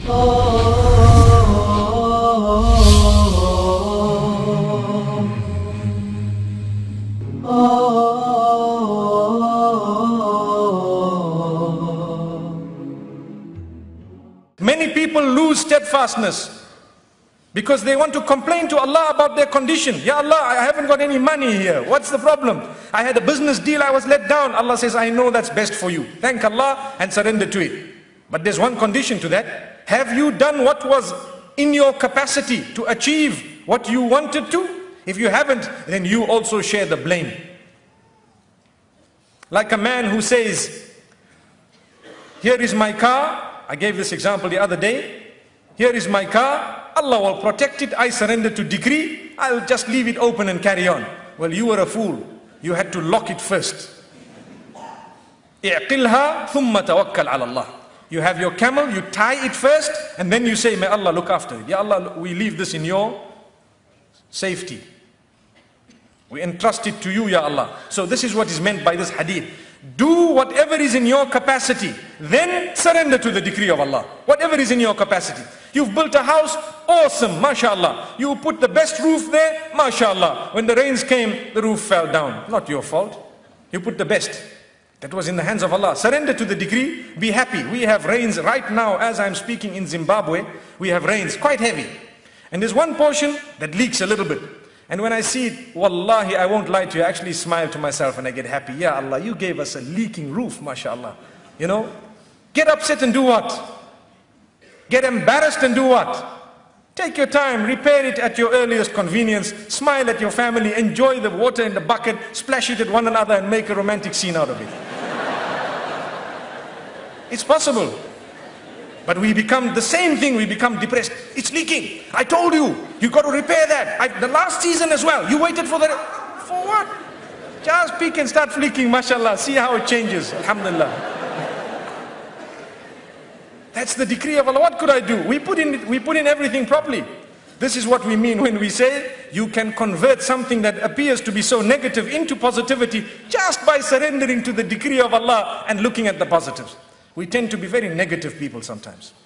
Many people lose steadfastness because they want to complain to Allah about their condition. Ya Allah, I haven't got any money here. What's the problem? I had a business deal, I was let down. Allah says, I know that's best for you. Thank Allah and surrender to it. But there's one condition to that. Have you done what was in your capacity to achieve what you wanted to? If you haven't, then you also share the blame. Like a man who says, here is my car. I gave this example the other day. Here is my car. Allah will protect it. I surrender to decree. I'll just leave it open and carry on. Well, you were a fool. You had to lock it first. اعقلها ثم توكل على الله. You have your camel, you tie it first, and then you say, may Allah look after it. Ya Allah, we leave this in your safety. We entrust it to you, Ya Allah. So this is what is meant by this hadith. Do whatever is in your capacity, then surrender to the decree of Allah. Whatever is in your capacity. You've built a house, awesome, mashallah. You put the best roof there, mashallah. When the rains came, the roof fell down. Not your fault. You put the best. That was in the hands of Allah. Surrender to the decree, be happy. We have rains right now as I'm speaking in Zimbabwe. We have rains, quite heavy. And there's one portion that leaks a little bit. And when I see it, wallahi, I won't lie to you, I actually smile to myself and I get happy. Ya Allah, you gave us a leaking roof, mashallah. You know, get upset and do what? Get embarrassed and do what? Take your time, repair it at your earliest convenience, smile at your family, enjoy the water in the bucket, splash it at one another and make a romantic scene out of it. It's possible. But we become the same thing, we become depressed. It's leaking. I told you, you got to repair that. The last season as well, you waited for what? Just peek and start flicking, mashallah. See how it changes, alhamdulillah. That's the decree of Allah. What could I do? We put in everything properly. This is what we mean when we say you can convert something that appears to be so negative into positivity just by surrendering to the decree of Allah and looking at the positives. We tend to be very negative people sometimes.